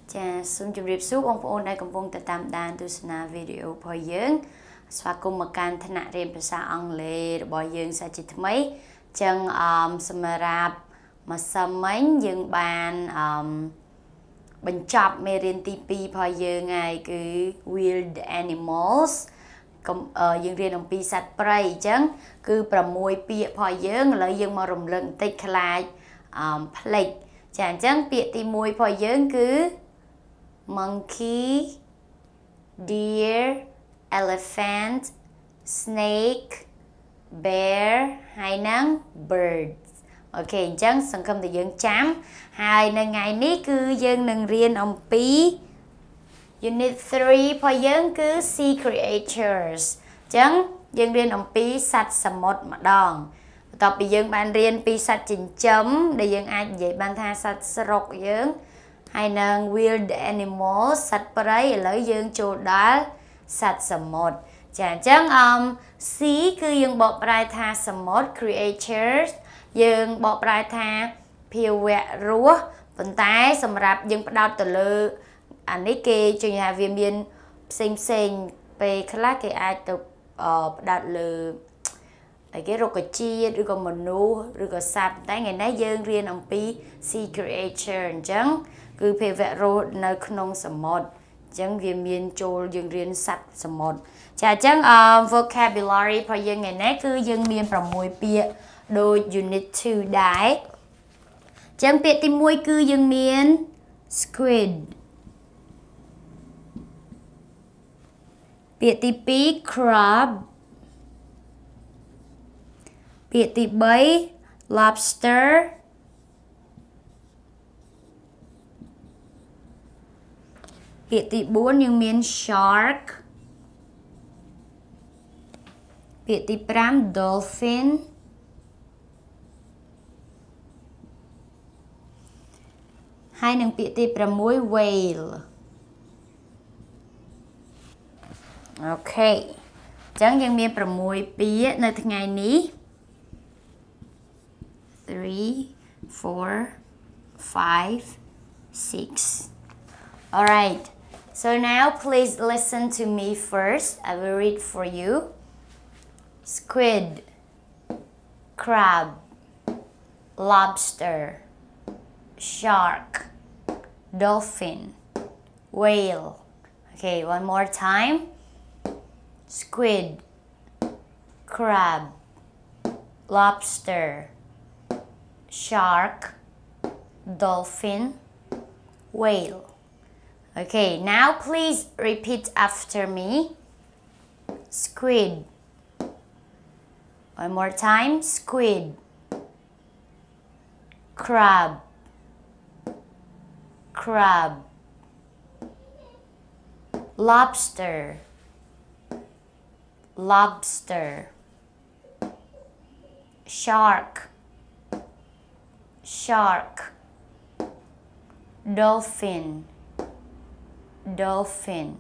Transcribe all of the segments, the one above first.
Chà, xin chào riêng suốt ông phụ này cùng vông tam đàn tu sna video bởi dưỡng xóa cùng một can thân nạ riêng bà xa ông lê bởi dưỡng xa chị mấy chân xâm rạp mà xâm mấy dưỡng bàn bình chọc mê riêng tipi bởi dưỡng ngày cứ wild animals dưỡng riêng ông pi sạch prey chân cứ bà mùi bịa bởi dưỡng lợi dưỡng mà rùm lưng tích lại plate chẳng chân bịa tì mùi bởi dưỡng cứ monkey, deer, elephant, snake, bear, hay năng birds. Ok, chẳng sẵn cầm từ dân chám. Hai nâng ngày ní cứ dân nâng riêng ông Pi. Unit 3 phó dân cứ sea creatures. Chẳng dân riêng ông Pi sạch xa một mà đòn. Tập bị dân ban riêng Pi sạch trình chấm để dân ai dạy ban tha sạch srok dân. Hay năng wild animals sạch prey lấy dương chỗ đó sạch sầm một chẳng chẳng sea cứ dương bộ prai tha sầm một creatures dương bộ prai tha phiêu vẹ rúa vận tải sầm rạp dương bắt đầu từ lư anh ấy kê cho nhà viên biên xinh về khác cái ai tục đặt lư cái rô cà chi rồi còn mình nu rồi còn sạp tại ngày nay dương riêng ông Pi sea creature chẳng cứ phê vẽ rô nơi khung sầm một chẳng viên miên trôi dương riêng sạch sầm một chả chẳng vocabulary phải dương ngày nay cứ dương miên bằng mùi bịa đôi unit 2 đáy chẳng bịa tìm mùi cứ dương miên squid bịa tìm bí crab bịa tìm bấy lobster bịa tỷ 4 nhưng miền shark bịa tỷ 5 dolphin hai nâng bịa tỷ 6 whale ok chẳng nhưng miền 6 bịa nơi ngày ní 3 4 5 6 alright. So now please listen to me first. I will read for you. Squid, crab, lobster, shark, dolphin, whale. Okay, one more time. Squid, crab, lobster, shark, dolphin, whale. Okay, now please repeat after me. Squid. One more time. Squid. Crab. Crab. Lobster. Lobster. Shark. Shark. Dolphin. Dolphin,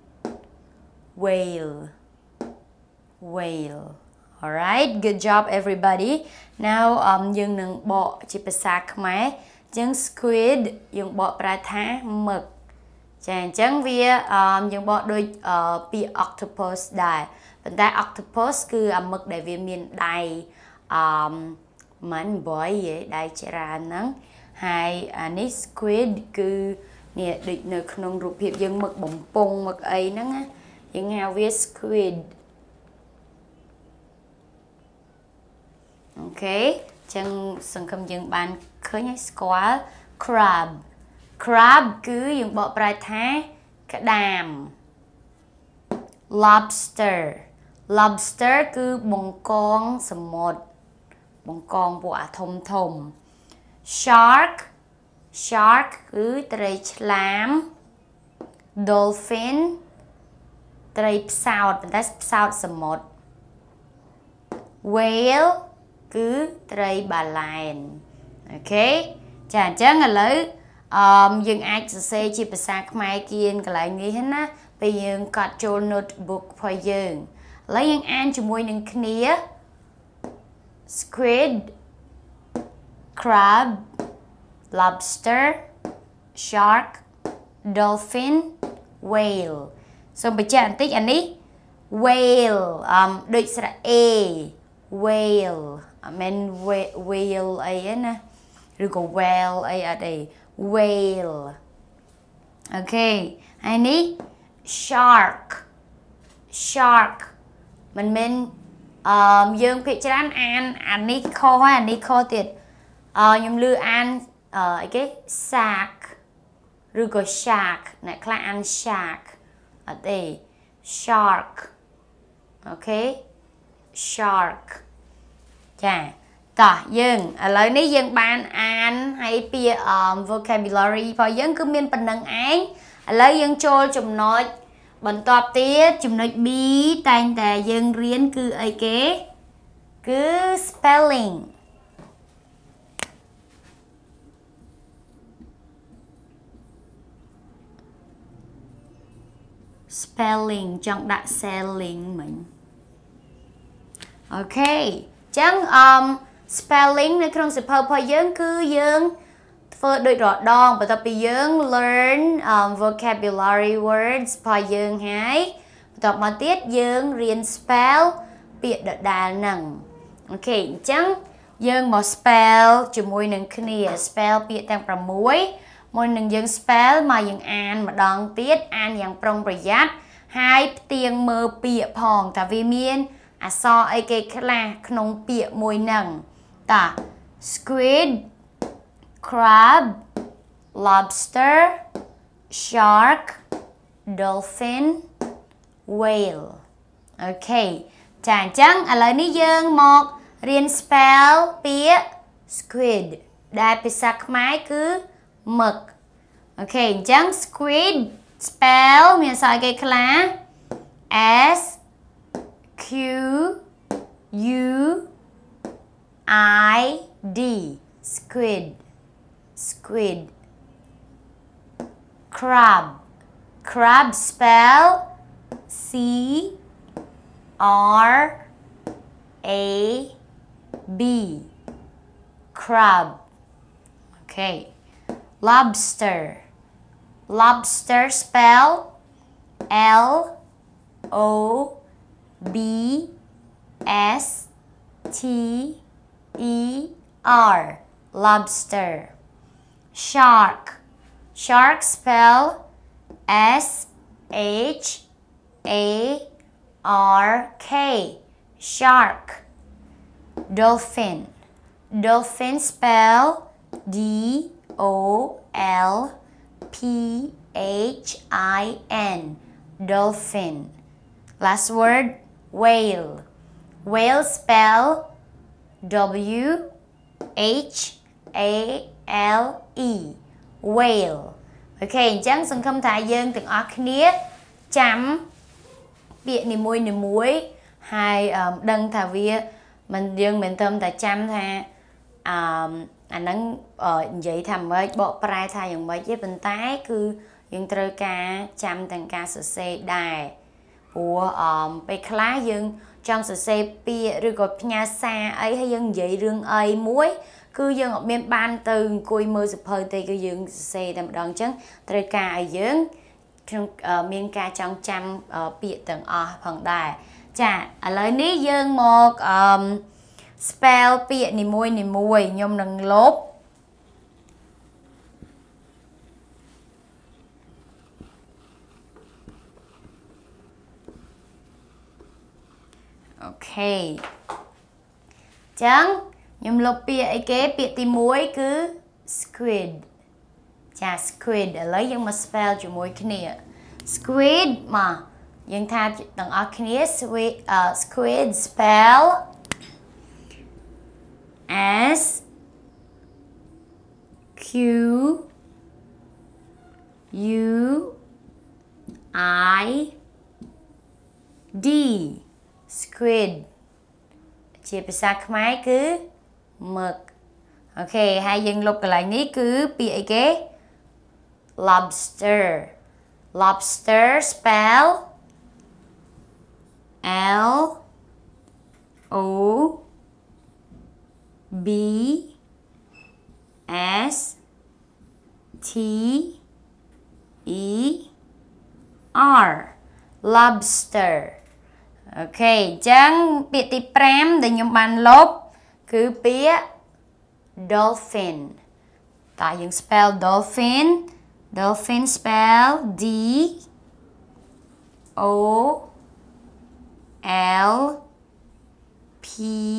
whale, whale. Alright, good job everybody. Now dương nâng bộ chỉ bà sạc máy chân squid dương bộ pra thá mực chẳng chẳng vì dương bộ đôi pi octopus đài vấn tay octopus cứ mực để vì miền đầy mảnh bói vậy đầy chạy ra nắng hai nít squid cứ nè định nơi không rụp hiệp dân mực bóng bông mực ấy nắng á dân hào viết squid ok chân sân khâm dân bàn khởi nhé squall crab crab cứ dân bộ prai thá cả đàm lobster lobster cứ bông con sầm một bông con bộ thông thông shark shark cứ trời chlam dolphin trời sao bên tay sao sầm một whale cứ trời bà lion ok chả chắc là lấy dừng ai sẽ chỉ phải sang mai kia cái lại nghĩ hết á bây giờ cắt cho notebook phải dừng lấy những ăn cho môi những kia squid crab lobster, shark, dolphin whale so bây giờ tích anh ấy whale đôi sẽ là a whale men whale ấy nè rồi có whale ấy ở đây whale ok anh ấy shark mình dương bị chán anh ấy kho tiệt nhầm lư ăn cái shark rồi có shark này là ăn shark ở đây shark ok shark chà tỏ dương lời này dương ban ăn hay bia vocabulary và dương cứ miên phần năng án lấy dương cho chùm nói bẩn tọp tiết chùm nói bí tành tà dương riêng cứ ấy kế cứ spelling spelling trong đã selling mình ok chẳng spellingในក្នុងសភៅរបស់យើងគឺយើងធ្វើដូចរដងបន្ទាប់ពីយើង learn vocabulary words របស់យើងហើយបន្ទាប់មកទៀតយើងរៀន spell ពាក្យដដែលហ្នឹងអូខេអញ្ចឹងយើងមក spell ជាមួយនឹងគ្នា spell ពាក្យទាំង6មុននឹងយើង spell មកយើងអានម្ដងទៀតអានយ៉ាងប្រុងប្រយ័ត្នហើយផ្ទៀងមើលពាក្យផងតើវាមានអក្សរអីគេខ្លះក្នុងពាក្យមួយហ្នឹងតា squid crab lobster shark dolphin whale អូខេចាអញ្ចឹងឥឡូវនេះយើងមករៀន spell ពាក្យ squid ដែលភាសាខ្មែរគឺមឹកអូខេអញ្ចឹង squid spell មានអក្សរអីគេខ្លះ S Q U I D squid crab spell C R A B crab okay lobster spell L O B S T E R lobster shark spell S H A R K shark dolphin spell D O L P H I N dolphin last word whale spell W H A L E whale អូខេអញ្ចឹងសង្ឃឹមថាយើងទាំងអស់គ្នាចាំពាក្យនីមួយហើយដឹងថាវាមិនយើងមិនត្រឹមតែចាំថាអាហ្នឹងនិយាយថាម៉េចបកប្រែថាយ៉ាងម៉េចទេប៉ុន្តែគឺយើងត្រូវការចាំទាំងការសរសេរដែរព្រោះពេលខ្លះយើងចង់សរសេរពាក្យឬក៏ផ្ញើសារអីហើយយើងនិយាយរឿងអីមួយគឺយើងអត់មានបានទៅអង្គុយមើលសភៅទេគឺយើងសរសេរតែម្ដងអញ្ចឹងត្រូវការឲ្យយើងក្នុងមានការចងចាំពាក្យទាំងអស់ផងដែរចាឥឡូវនេះយើងមក spell ពាក្យនីមួយខ្ញុំនឹងលុបអូខេចឹងខ្ញុំលុបពាក្យអីគេពាក្យទី1គឺ squid ចា squid ឥឡូវយើងមក spell ជាមួយគ្នា squid មកយើងថាទាំងអស់គ្នា squid spell S Q U I D squid ជាភាសាខ្មែរគឺមឹកអូខេហើយយើងលុបកន្លែងនេះគឺពាក្យអីគេ lobster spell L O B S T lobster ok chẳng biệt tí pram để nhóm bàn lốp cứ bia dolphin tại những spell dolphin spell D O L P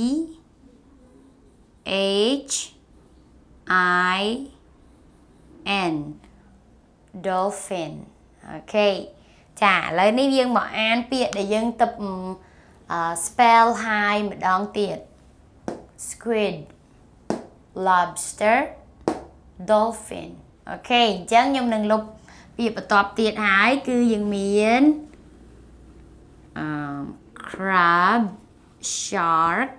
H I N dolphin ok chả lời ní dương bỏ an biệt để dương tập spell 2 một đón tiệt squid lobster dolphin ok chẳng nhung nâng lục biệt bà tọp tiệt hái cứ dương miến crab shark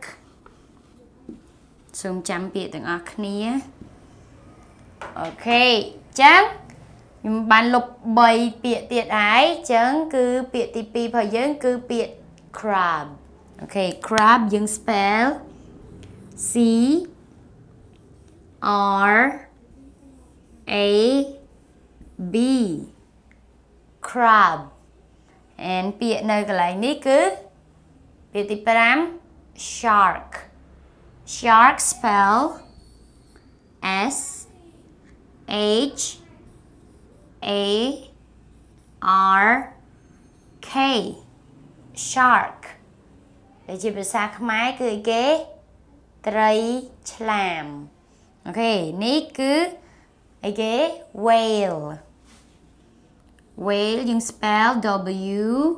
xung chăm biệt từng ác nia ok chẳng nhưng bàn lục bày biệt tiệt ái chẳng cứ biệt tí pi phải dưỡng cứ biệt crab ok crab dương spell C R A B crab and biệt nơi cái lại ní cứ biệt tí pram shark spell S H A R K shark để chỉ bị xa khmái cười kế Tray chlam ok ní cứ ai kế whale dùng spell W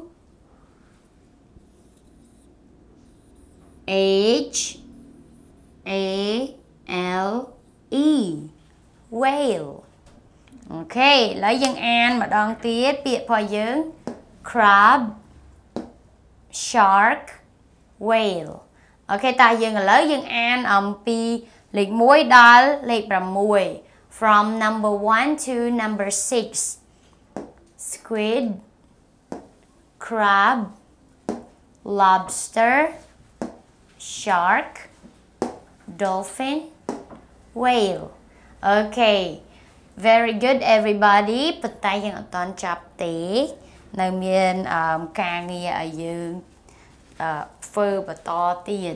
H A L E whale ok lấy dân an mà đón tiết biệt phò dưỡng crab shark whale ok ta dừng lấy dân an pi lịch muối đó lịch bằng mùi from number 1 to number 6 squid crab lobster shark dolphin whale ok very good everybody bật tay dân ở toàn chập tí nơi miền ca nghe ở dương phơ và to tiền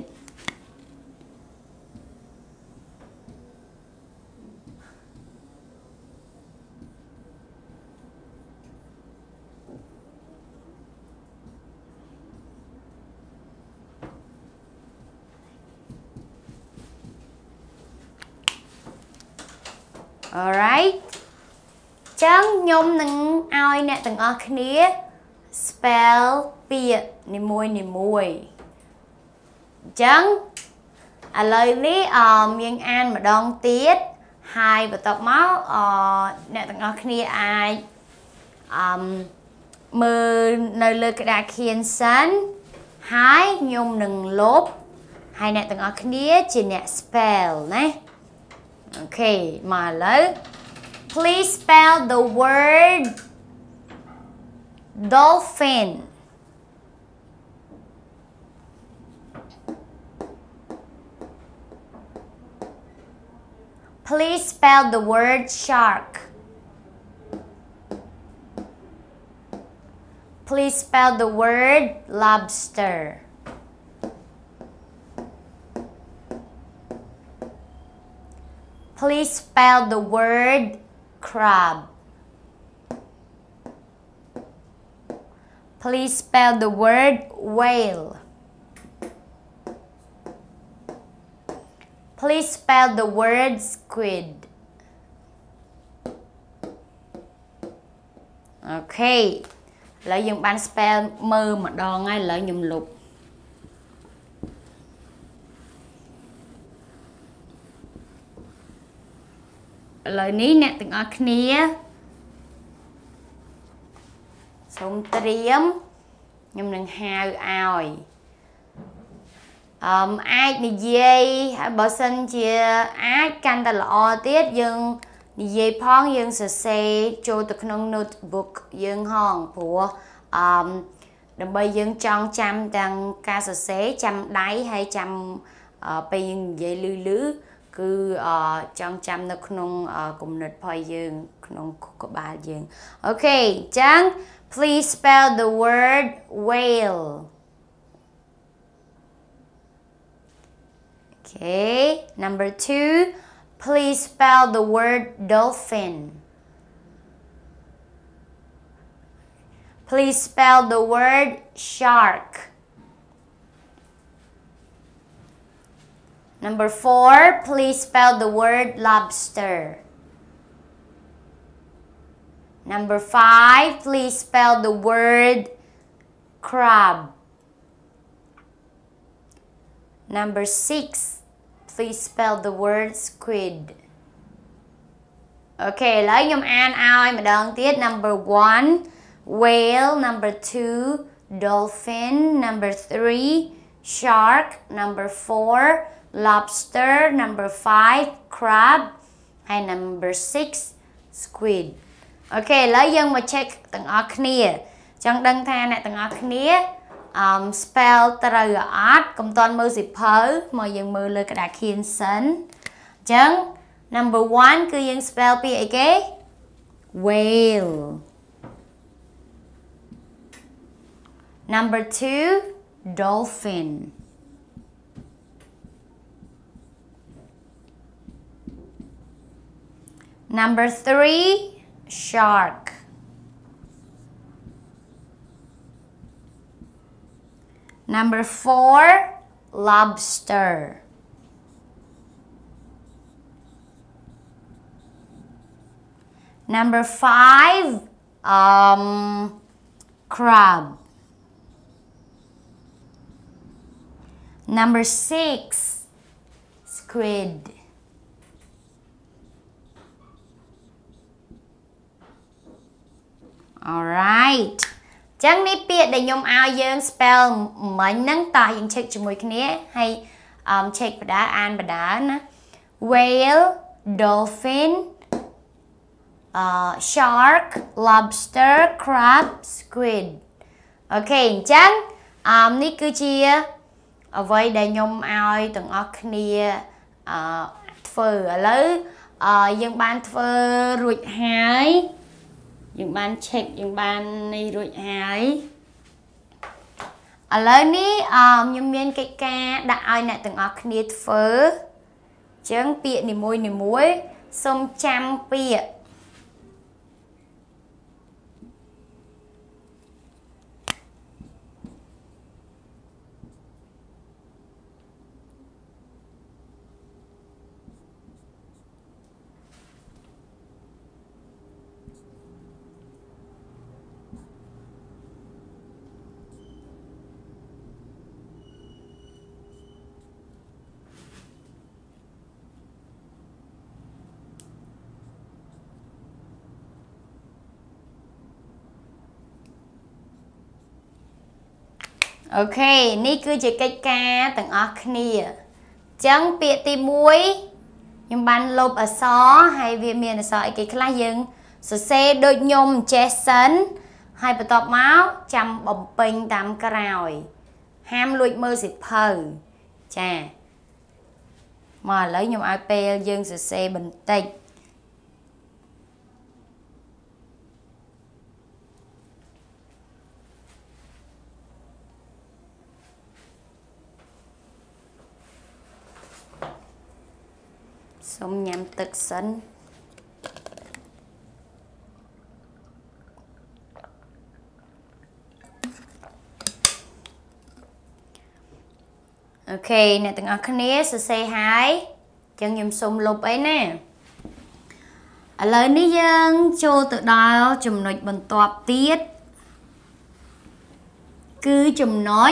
alright chẳng nhôm nâng ai nè từng ở khía spell biệt nì mùi chẳng lời lý miền an mà đón tiết hai và tập máu nè từng ở khía ai mơ nơi lơ cái đà khiên sẵn hai nhôm nâng lốp hai nè từng ở khía chỉ nè spell nè ok mà lấy please spell the word dolphin please spell the word shark please spell the word lobster please spell the word crab. Please spell the word whale. Please spell the word squid. Ok. Lợi dụng bạn spell mơ mà đo ngay lợi dụng lục. Lời ní nè từng ở khía xong triếm nhưng đừng hào oi ai đi dây hay bỏ sân chia ai canh ta lọ tiết dương đi dây phong dương sẽ xe cho từ trong notebook dương hòn của đừng bây dương trong trăm tăng ca sẽ xế trăm đáy hay trăm bây dương dây lư lứ cứ trong chăm nó không cùng nứt phơi dương không có ba dương. Okay, chăng please spell the word whale. Okay, number 2, please spell the word dolphin. Please spell the word shark. Number 4, please spell the word lobster. Number 5, please spell the word crab. Number 6, please spell the word squid. Okay, lấy nhung an ai mà đơn tiết. Number 1, whale. Number 2, dolphin. Number 3, shark. Number 4, lobster. Number 5, crab. And number 6, squid. Okay, lấy dân mà check từng ở khnia. Chẳng đăng tha nè từng ở khnia. Spell tờ art công toàn mơ dịp phớ mà dân mơ lời cả đá khiên sân. Chẳng number 1 cứ dân spell pi ấy kế whale. Number 2, dolphin. Number 3, shark. Number 4, lobster. Number 5, crab. Number 6, squid. Alright. Chẳng ní biết để nhôm ao dương spell mình nâng tỏ những check cho mùi khné hay check bà đá an bà đá nè. Whale, dolphin, shark, lobster, crab, squid. Ok, chẳng ní cứ chia với để nhôm ao từng ọc khné phở ở lấy dương ban phở ruột hái. Những bạn check những bạn này rồi hãy ở lời ní nhưng miền cái ca đã ai nè từng ở khniết phớ chớn bịa nì muối xong chăm bịa ok, ní cứ chỉ cách ca từng ở khnia chẳng bịa tì muối nhưng bạn lộp ở xó hay việc miền ở xó cái khá dừng sở xe đôi nhôm che sấn hay bà tọp máu chăm bồng bình tạm cả rồi ham lụi mơ xịt phờ chà mà lấy nhôm IP dừng sở xe bình tĩnh xong nhằm tức sân ok nè từng ở khné sẽ say hai chân nhầm xung lục ấy nè ở lời ní dân cho tự đó chùm nội bằng tọp tiết cứ chùm nói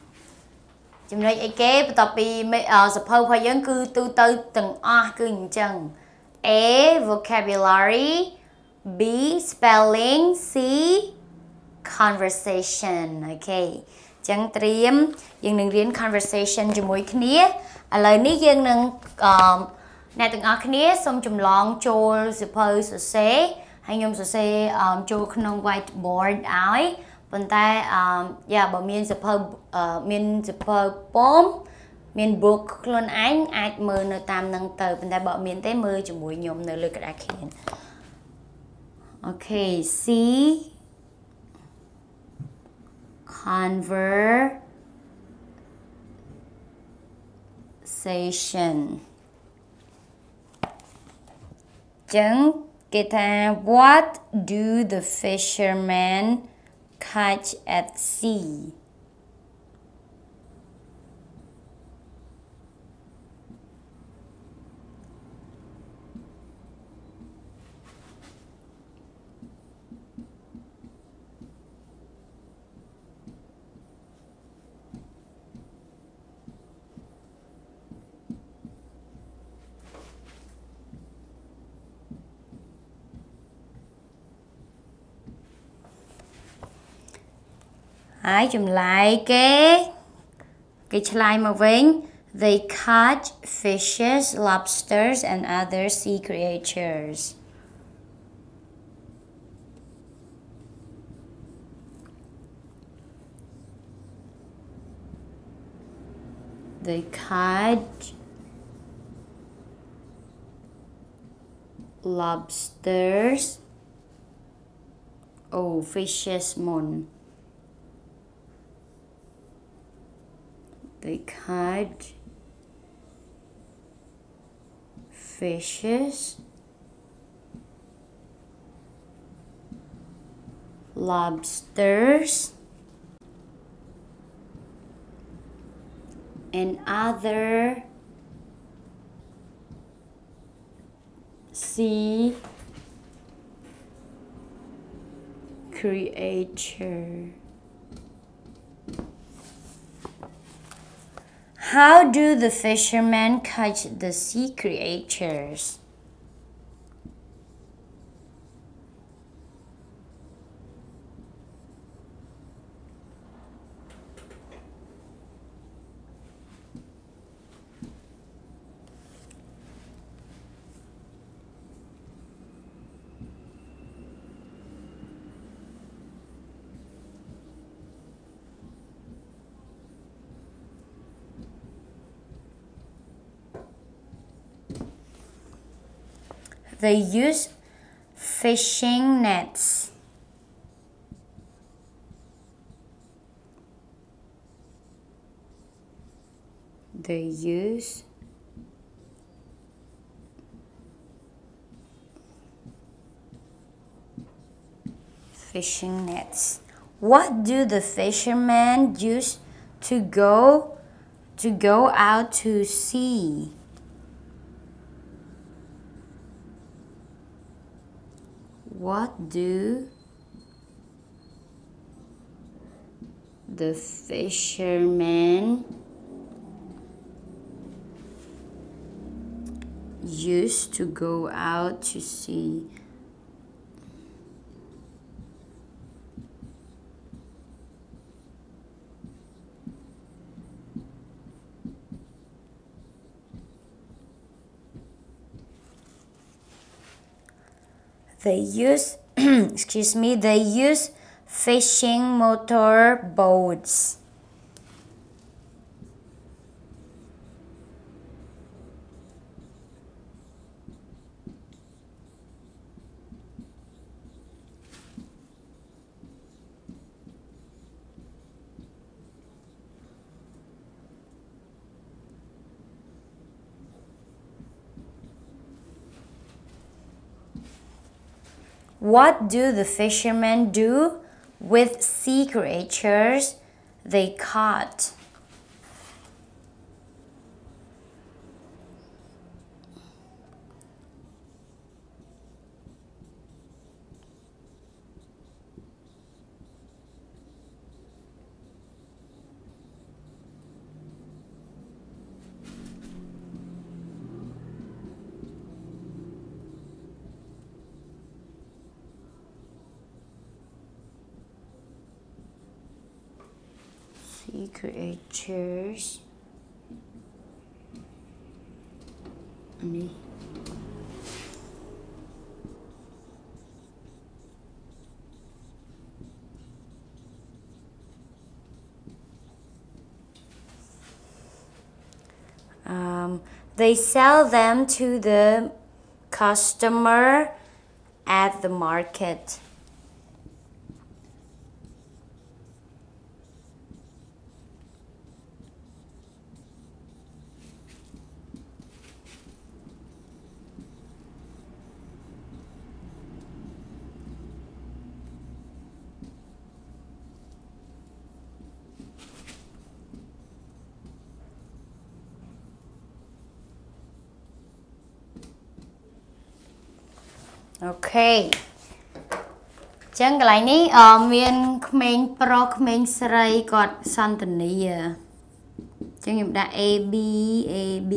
ấy kế tập bị suppose phải dân cứ từ từ từng cứ chân A vocabulary, B spelling, C conversation. Ok chẳng triếm dân đừng riêng conversation cho mỗi khía ở lời ní dân đừng nè từng khía xong chùm lòng cho suppose sẽ hay nhung sẽ cho không whiteboard ái bên tay bà miền suppose bom miền book luôn anh ai mơ nơi tam năng tờ bên ta bỏ miền tế mơ cho mũi nhôm nơi lưỡi cả khiển. Okay, C conversation. Chẳng cái ta what do the fishermen catch at sea? Hãy chùm lại cái slide mà vinh. They catch fishes, lobsters and other sea creatures. They catch lobsters. Oh, fishes mon. They catch fishes, lobsters, and other sea creature. How do the fishermen catch the sea creatures? They use fishing nets. They use fishing nets. What do the fishermen use to go out to sea? What do the fishermen use to go out to sea? They use, excuse me, they use fishing motor boats. What do the fishermen do with sea creatures they caught? Sea creatures. They sell them to the customer at the market. Okay. Chẳng cái này miền mình pro mình sợi cọt san tần này chẳng chúng ta A B.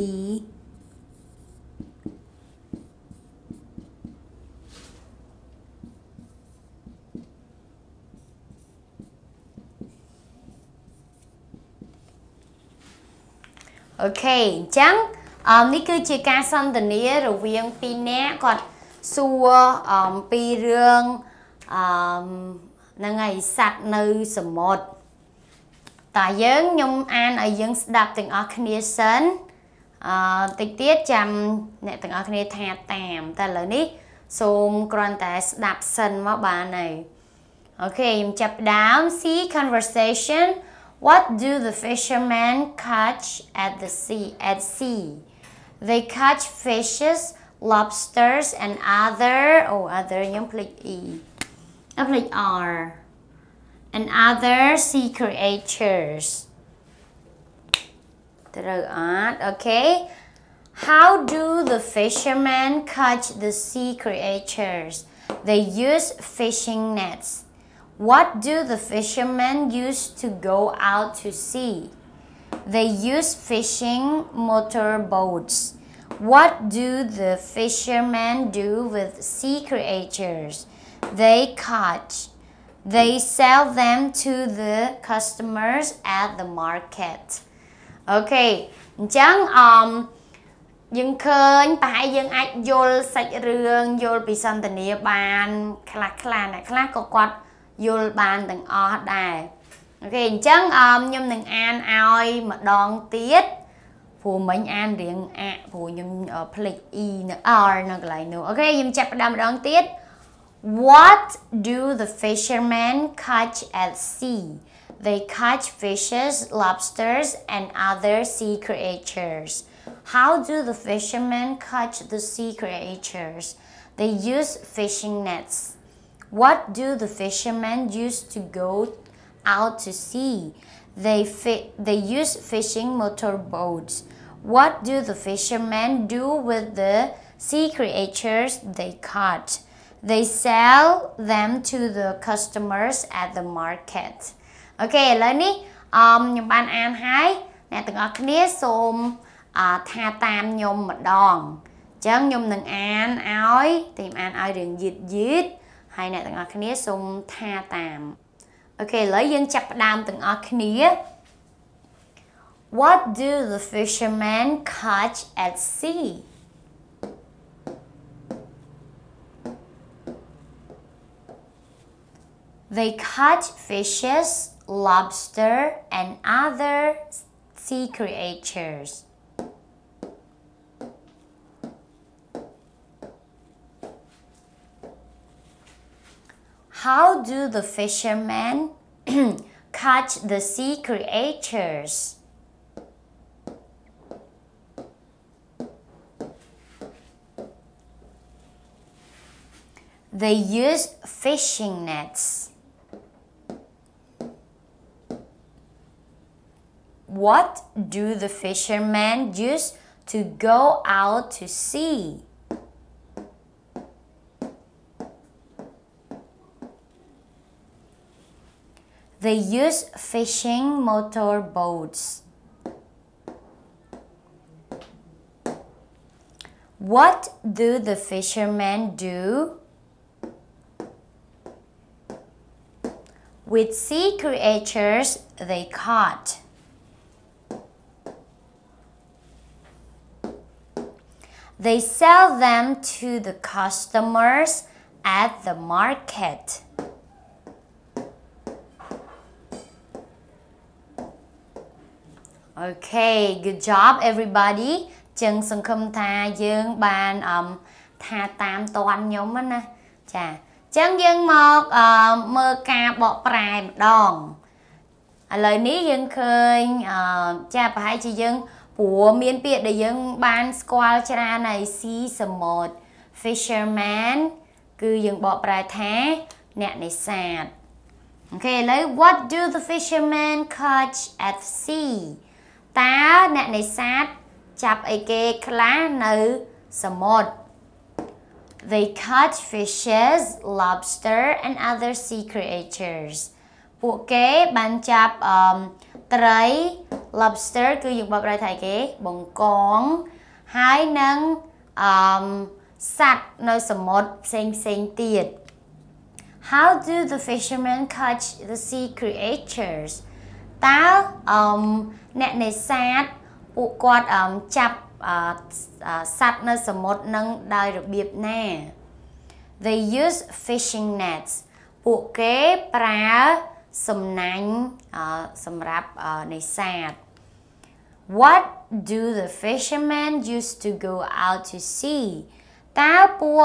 Okay, chẳng ní cứ chỉ ca san tần này rồi viên pin nè cọt xua pi rương ngày sạch nơi sầm một tại dân nhung an ở dân đạp từng ở khnia sân tiết tiết chăm nè từng ở khnia thà tạm ta lời ní xôm còn tại đạp sân mà bà này. Okay, chập down. See conversation. What do the fishermen catch at the sea? At sea, they catch fishes, lobsters, and other nhóm click E. Click R. And other sea creatures. Okay. How do the fishermen catch the sea creatures? They use fishing nets. What do the fishermen use to go out to sea? They use fishing motorboats. What do the fishermen do with sea creatures? They catch. They sell them to the customers at the market. Okay, chẳng dân khơi phải dân ai vô sạch rương vô bị sân tình địa bàn khá có quạt vô bàn từng o đài. Okay, chẳng nhưng đừng ăn ai mà đòn tiết phù mình ăn riêng phù nhưng plate E R nó lại nữa. Okay, nhưng chặt đam đòn tiết. What do the fishermen catch at sea? They catch fishes, lobsters, and other sea creatures. How do the fishermen catch the sea creatures? They use fishing nets. What do the fishermen use to go out to sea? They use fishing motorboats. What do the fishermen do with the sea creatures they caught? They sell them to the customers at the market. Okay, lời ní nhóm bạn ăn hái nè từng ở khía xôm tha tam nhôm một đòn chẳng nhôm đừng ăn áo tìm ăn áo đường dít hay nè từng ở khía xôm tha tam. Okay, lấy dân chập đam từng ở khía. What do the fishermen catch at sea? They catch fishes, lobster, and other sea creatures. How do the fishermen catch the sea creatures? They use fishing nets. What do the fishermen use to go out to sea? They use fishing motorboats. What do the fishermen do with sea creatures they caught? They sell them to the customers at the market. Okay, good job everybody. chừng sừng khâm tha dương bàn tha tam toàn nhóm á nè chà chẳng dương một mơ ca bọ prai đòn lời ní dương khơi cha phải chỉ dương của miền Việt để dương ban squall cha này si sầm một fisherman cứ dương bọ prai thá nè này sạt ok lấy what do the fishermen catch at sea ta nè này sát chập ai kê khá nữ sầm một. They catch fishes, lobster, and other sea creatures.ពួកគេបានចាប់ត្រី lobster គឺយើងបបរៃថៃគេបង្កងហើយនឹងសត្វនៅសមុទ្រផ្សេងទៀត How do the fishermen catch the sea creatures? តើអ្នកនេសាទពួកគាត់ចាប់សត្វនៅសមុទ្រនឹងដោយរបៀបណា They use fishing nets ពួកគេប្រើសំណាញ់សម្រាប់នេសាទ What do the fishermen use to go out to sea តើពួក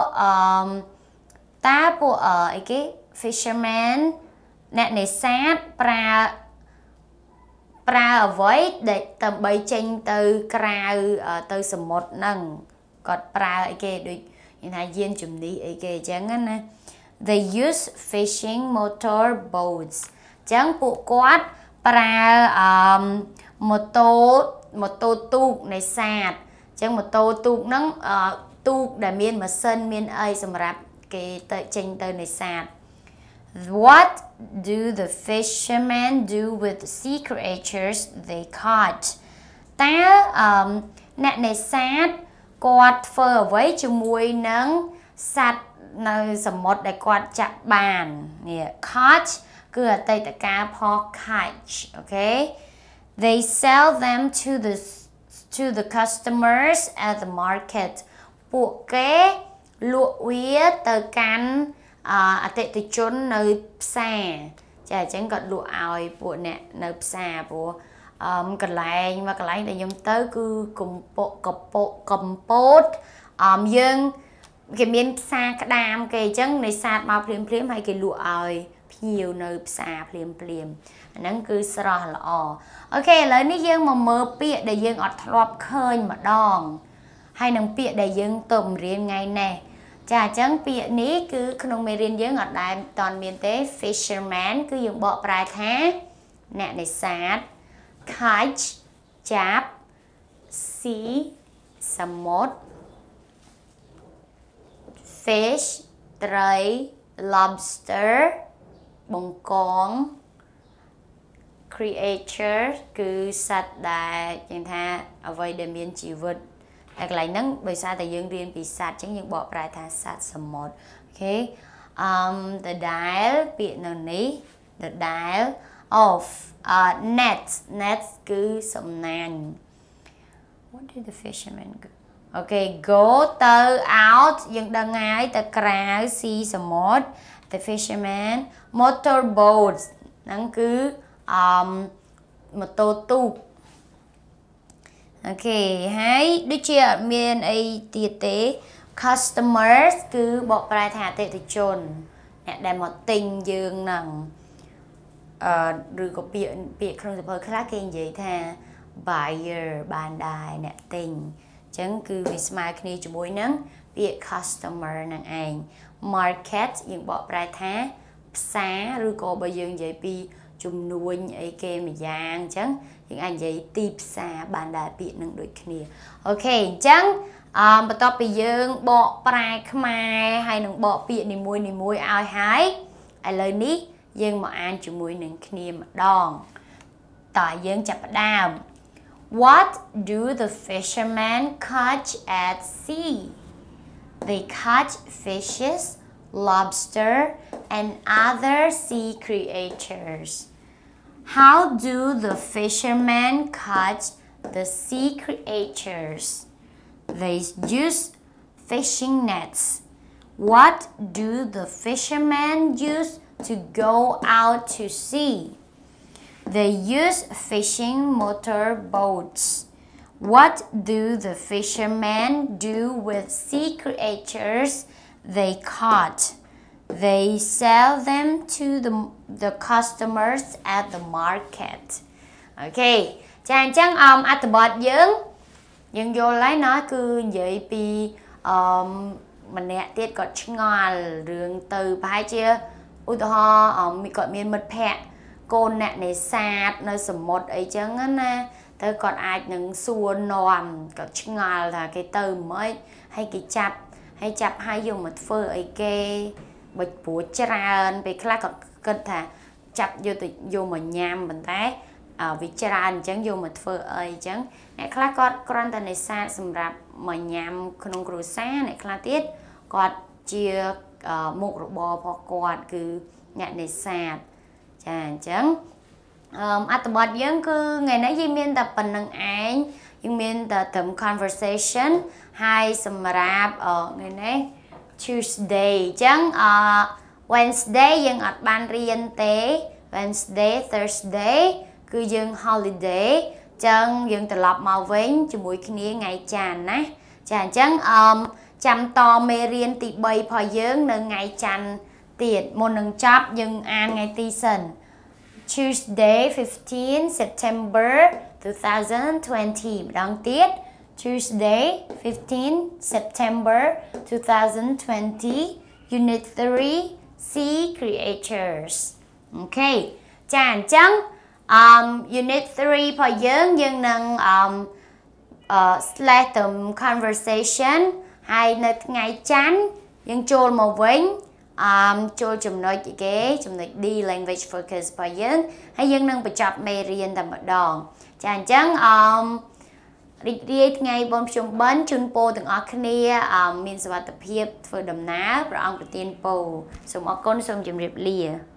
អីគេ fishermen អ្នកនេសាទប្រើអ្វីដែលដើម្បីចេញទៅក្រៅទៅសមុទ្រហ្នឹងគាត់ប្រើអីគេដូចនិយាយថាយានជំនិះអីគេអញ្ចឹងណា They use fishing motor boats អញ្ចឹងពួកគាត់ប្រើម៉ូតូទូកនេសាទអញ្ចឹងម៉ូតូទូកហ្នឹងទូកដែលមានម៉ាស៊ីនមានអីសម្រាប់គេទៅចេញទៅនេសាទWhat do the fishermen do with the sea creatures they caught? តើអ្នកនេសាទគាត់ធ្វើអ្វីជាមួយនឹងសត្វនៅសមុទ្រដែលគាត់ចាប់បាននេះ catch គឺអតីតកាលផ catch okay They sell them to the customers at the market ពួកគេលក់វាទៅកាន់អតិថិជននៅផ្សារចាអញ្ចឹងគាត់លក់ឲ្យពួកអ្នកនៅផ្សារព្រោះកន្លែងមកកន្លែងដែលខ្ញុំទៅគឺកំពតយើងគេមានផ្សារក្តាមគេអញ្ចឹងនេសាទមកភ្លាមហើយគេលក់ឲ្យភ្ញៀវនៅផ្សារភ្លាមអាហ្នឹងគឺស្រស់ល្អអូខេឥឡូវនេះយើងមកមើលពាក្យដែលយើងអត់ធ្លាប់ឃើញម្ដងហើយនឹងពាក្យដែលយើងទៅរៀនថ្ងៃនេះចាអញ្ចឹងពាក្យនេះគឺក្នុងមេរៀនយើងអត់ដែលតន់មានទេ fisherman គឺយើងបកប្រែថាអ្នកនេសាទ catch ចាប់ sea សមុទ្រ fish ត្រី lobster បង្កង creature គឺសត្វដែលយើងថាអ្វីដែលមានជីវិតតែកន្លែងហ្នឹងដោយសារតែយើងរៀនពីសត្វអញ្ចឹងយើងបកប្រែថាសត្វសមុទ្រអូខេthe dial ពាក្យនៅនេះ the dial of net គឺសំណាញ់ What did the fisherman go អូខេ go ទៅ out យើងដឹងហើយទៅក្រៅ sea សមុទ្រ the fisherman motor boats ហ្នឹងគឺម៉ូតូទូកអូខេហើយដូចជាអត់មានអីទៀតទេ customers គឺបកប្រែថាអតិថិជនអ្នកដែលមកទិញយើងហ្នឹងឬក៏ពាក្យក្នុងសៀវភៅខ្លះគេនិយាយថា buyer បានដែរអ្នកទិញអញ្ចឹងគឺវាស្មើគ្នាជាមួយនឹងពាក្យ customer ហ្នឹងឯង market យើងបកប្រែថាផ្សារឬក៏បើយើងនិយាយពីជំនួញអីគេម្យ៉ាងអញ្ចឹងយើងអាចនិយាយទីផ្សារបានដែរពាក្យនឹងដូចគ្នាអូខេអញ្ចឹងបន្ទាប់ពីយើងបកប្រែខ្មែរហើយនឹងបកពាក្យនីមួយឲ្យហើយឥឡូវនេះយើងមកអានជាមួយនឹងគ្នាម្ដងតើយើងចាប់ផ្ដើម What do the fishermen catch at sea? They catch fishes, lobster, and other sea creatures. How do the fishermen catch the sea creatures? They use fishing nets. What do the fishermen use to go out to sea? They use fishing motor boats. What do the fishermen do with sea creatures they caught? They sell them to the customers at the market. Ok, chàng chẳng at the bot dương vô lấy nó cứ vậy vì mình nè tiết có ngòi rừng từ bài chưa ui ho mình gọi miền mật phẹ côn nè này sạt nơi sầm một ấy chẳng á nè tới còn ai những xua nòm có ngòi là cái từ mới hay cái chập hay dùng một phơi ấy kê bịch búa tràn bị khác còn cần thà chập vô mà nhám mình thấy vì tràn chẳng vô một phơi ấy chẳng này khác con ta này xa sầm rạp mà nhám không có xa này khác tiết còn chia một bò hoặc quạt cứ nhẹ này sạt chàng chẳng at bọt dân cứ ngày nãy dương miên tập bình năng ảnh dương miên tập thầm conversation hai sầm rạp ngày nãy Tuesday chẳng Wednesday dương ở ban riêng tế Wednesday Thursday cứ dương holiday chẳng dương tập lọc màu vĩnh cho mỗi khi ngày chàng ná chàng chẳng chăm to mê riêng tị bay phò dưỡng nâng ngày chanh tiệt một nâng chóp nhưng an ngày tì sân Tuesday 15 September 2020 đăng tiết Tuesday 15 September 2020 Unit 3 Sea Creatures. Ok chàng chẳng Unit 3 phò dưỡng nhưng nâng select conversation hay nơi ngày chán nhưng trôi màu vĩnh trôi chùm nói chị kế chùm nói đi language focus phải dân hay dân nâng phải chọc mê riêng tầm ở đòn chàng chẳng đi ngày bông chung bấn chung bố từng ở khnia mình sẽ tập hiệp vừa đầm ná và ông của tiên bố xong ở con xong chùm riêng lìa